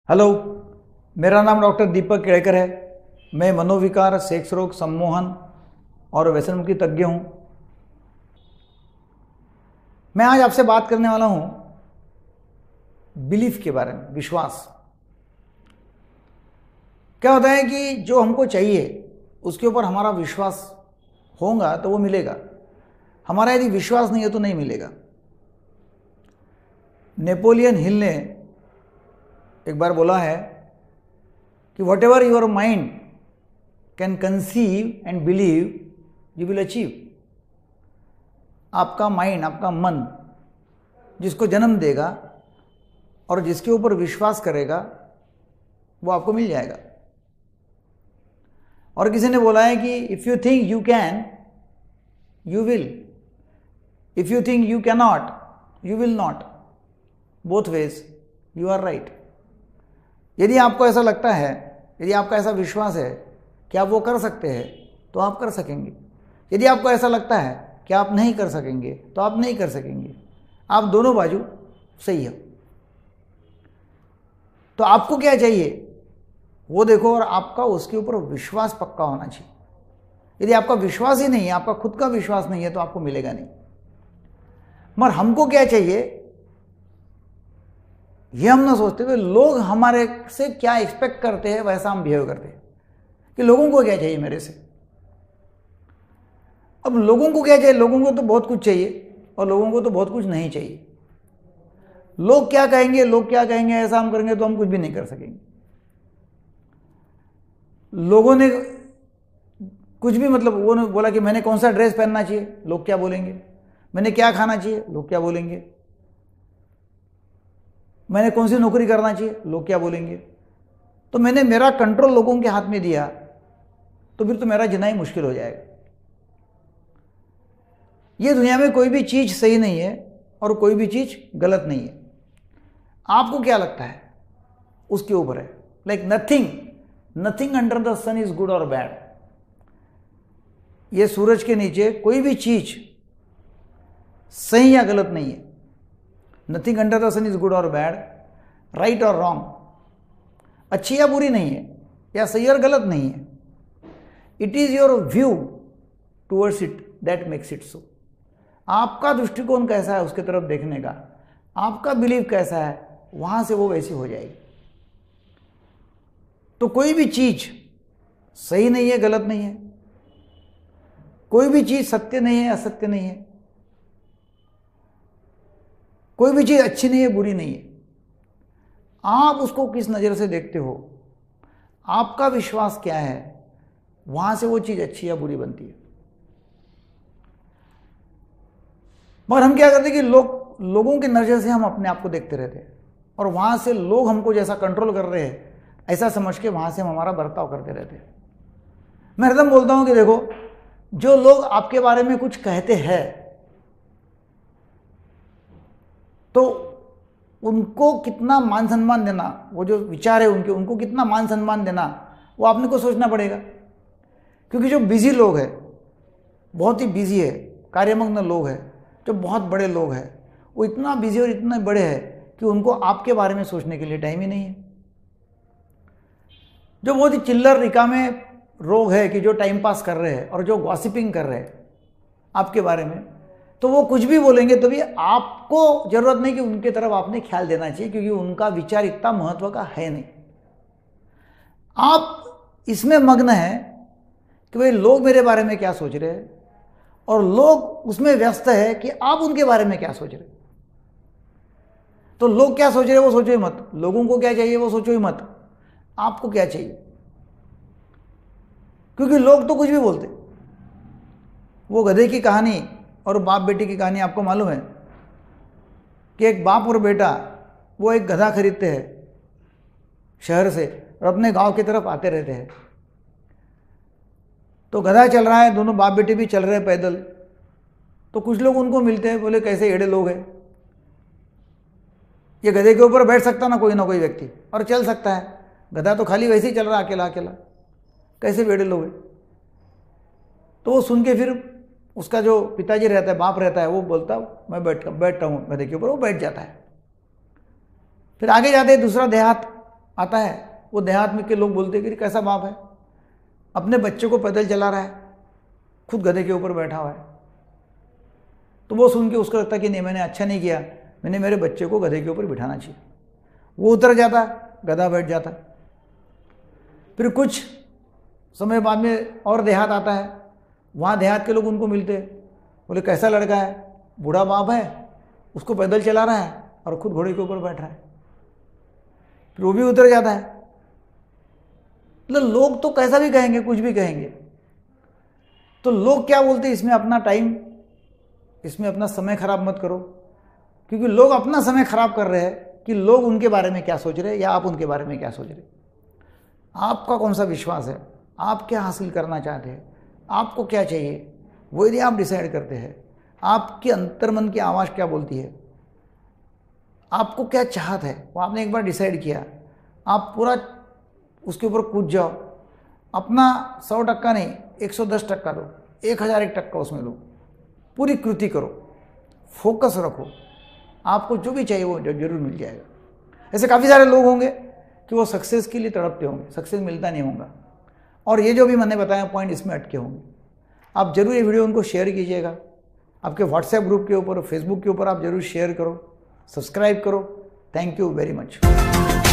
Hello, मेरा नाम doctor दीपक केड़कर है। मैं मनोविकार, सेक्स रोग, सम्मोहन और व्यसन मुक्ति तज्ञ हूँ। मैं आज आपसे बात करने वाला हूँ बिलीफ के बारे में, विश्वास। क्या होता है कि जो हमको चाहिए उसके ऊपर हमारा विश्वास होगा तो वो मिलेगा। हमारा यदि विश्वास नहीं है तो नहीं मिलेगा। नेपोलियन हिल ने एक बार बोला है कि whatever your mind can conceive and believe you will achieve. आपका माइंड, आपका मन जिसको जन्म देगा और जिसके ऊपर विश्वास करेगा वो आपको मिल जाएगा। और किसी ने बोला है कि if you think you can you will, if you think you cannot you will not. Both ways you are right. यदि आपको ऐसा लगता है, यदि आपका ऐसा विश्वास है कि आप वो कर सकते हैं तो आप कर सकेंगे। यदि आपको ऐसा लगता है कि आप नहीं कर सकेंगे तो आप नहीं कर सकेंगे। आप दोनों बाजू सही है। तो आपको क्या चाहिए वो देखो और आपका उसके ऊपर विश्वास पक्का होना चाहिए। यदि आपका विश्वास ही नहीं है, आपका खुद का विश्वास नहीं है तो आपको मिलेगा नहीं। मगर हमको क्या चाहिए ये हम ना सोचते हुए लोग हमारे से क्या एक्सपेक्ट करते हैं वैसा हम बिहेव करते हैं कि लोगों को क्या चाहिए मेरे से। अब लोगों को क्या चाहिए? लोगों को तो बहुत कुछ चाहिए और लोगों को तो बहुत कुछ नहीं चाहिए। लोग क्या कहेंगे, लोग क्या कहेंगे, ऐसा हम करेंगे तो हम कुछ भी नहीं कर सकेंगे। लोगों ने कुछ भी वो ने बोला कि मैंने कौन सा ड्रेस पहनना चाहिए, लोग क्या बोलेंगे। मैंने क्या खाना चाहिए, लोग क्या बोलेंगे। मैंने कौन सी नौकरी करना चाहिए, लोग क्या बोलेंगे। तो मैंने मेरा कंट्रोल लोगों के हाथ में दिया तो फिर तो मेरा जीना ही मुश्किल हो जाएगा। ये दुनिया में कोई भी चीज सही नहीं है और कोई भी चीज गलत नहीं है। आपको क्या लगता है उसके ऊपर है। Like nothing under the sun is good और बैड। ये सूरज के नीचे कोई भी चीज सही या गलत नहीं है। Nothing under the sun is good और बैड, राइट और रॉन्ग, अच्छी या बुरी नहीं है, या सही और गलत नहीं है। It is your view towards it that makes it so. आपका दृष्टिकोण कैसा है उसके तरफ देखने का, आपका बिलीव कैसा है, वहां से वो वैसी हो जाएगी। तो कोई भी चीज सही नहीं है, गलत नहीं है। कोई भी चीज सत्य नहीं है, असत्य नहीं है। कोई भी चीज अच्छी नहीं है, बुरी नहीं है। आप उसको किस नजर से देखते हो, आपका विश्वास क्या है, वहां से वो चीज अच्छी या बुरी बनती है। मगर हम क्या करते हैं कि लोगों के नजर से हम अपने आप को देखते रहते हैं और वहां से लोग हमको जैसा कंट्रोल कर रहे हैं ऐसा समझ के वहां से हम हमारा बर्ताव करते रहते हैं। मैं हरदम बोलता हूं कि देखो, जो लोग आपके बारे में कुछ कहते हैं तो उनको कितना मान सम्मान देना, वो जो विचार है उनको कितना मान सम्मान देना, वो आपने को सोचना पड़ेगा। क्योंकि जो बिजी लोग हैं, बहुत ही बिजी है, कार्यमग्न लोग हैं, जो बहुत बड़े लोग हैं, वो इतना बिजी और इतने बड़े हैं कि उनको आपके बारे में सोचने के लिए टाइम ही नहीं है। जो बहुत ही चिल्लर रिकामे लोग हैं कि जो टाइम पास कर रहे हैं और जो गॉसिपिंग कर रहे हैं आपके बारे में, तो वो कुछ भी बोलेंगे तो भी आपको जरूरत नहीं कि उनके तरफ आपने ख्याल देना चाहिए, क्योंकि उनका विचार इतना महत्व का है नहीं। आप इसमें मग्न हैं कि भाई लोग मेरे बारे में क्या सोच रहे हैं, और लोग उसमें व्यस्त है कि आप उनके बारे में क्या सोच रहे हैं। तो लोग क्या सोच रहे हैं वो सोचो ही मत, लोगों को क्या चाहिए वो सोचो ही मत, आपको क्या चाहिए। क्योंकि लोग तो कुछ भी बोलते। वो गधे की कहानी और बाप बेटी की कहानी आपको मालूम है कि एक बाप और बेटा वो एक गधा खरीदते हैं शहर से और अपने गांव की तरफ आते रहते हैं। तो गधा चल रहा है, दोनों बाप बेटे भी चल रहे हैं पैदल। तो कुछ लोग उनको मिलते हैं, बोले कैसे एड़े लोग हैं, ये गधे के ऊपर बैठ सकता ना कोई व्यक्ति और चल सकता है, गधा तो खाली वैसे ही चल रहा अकेला अकेला, कैसे बेड़े लोग हैं। तो वो सुन के फिर उसका जो पिताजी रहता है, बाप रहता है, वो बोलता मैं बैठता हूँ गधे के ऊपर, वो बैठ जाता है। फिर आगे जाते दूसरा देहात, आता है, वो देहात में के लोग बोलते हैं कि कैसा बाप है, अपने बच्चे को पैदल चला रहा है, खुद गधे के ऊपर बैठा हुआ है। तो वो सुन के उसको लगता है कि नहीं, मैंने अच्छा नहीं किया, मैंने मेरे बच्चे को गधे के ऊपर बिठाना चाहिए। वो उतर जाता, गधा बैठ जाता। फिर कुछ समय बाद में और देहात आता है, वहाँ देहात के लोग उनको मिलते, बोले कैसा लड़का है, बूढ़ा बाप है, उसको पैदल चला रहा है और खुद घोड़े के ऊपर बैठ रहा है। फिर वो भी उतर जाता है। मतलब लोग तो कैसा भी कहेंगे, कुछ भी कहेंगे। तो लोग क्या बोलते हैं, इसमें अपना टाइम, इसमें अपना समय खराब मत करो, क्योंकि लोग अपना समय खराब कर रहे हैं कि लोग उनके बारे में क्या सोच रहे हैं या आप उनके बारे में क्या सोच रहे हैं। आपका कौन सा विश्वास है, आप क्या हासिल करना चाहते हैं, आपको क्या चाहिए, वो यदि आप डिसाइड करते हैं, आपके अंतर्मन की आवाज़ क्या बोलती है, आपको क्या चाहत है, वो आपने एक बार डिसाइड किया, आप पूरा उसके ऊपर कूद जाओ। अपना 100% नहीं, 110% दो, 1001% उसमें लो, पूरी कृति करो, फोकस रखो, आपको जो भी चाहिए वो जरूर मिल जाएगा। ऐसे काफ़ी सारे लोग होंगे कि वो सक्सेस के लिए तड़पते होंगे, सक्सेस मिलता नहीं होगा, और ये जो भी मैंने बताया पॉइंट इसमें अटके होंगे। आप जरूर ये वीडियो उनको शेयर कीजिएगा, आपके व्हाट्सएप ग्रुप के ऊपर, फेसबुक के ऊपर आप जरूर शेयर करो, सब्सक्राइब करो। Thank you very much.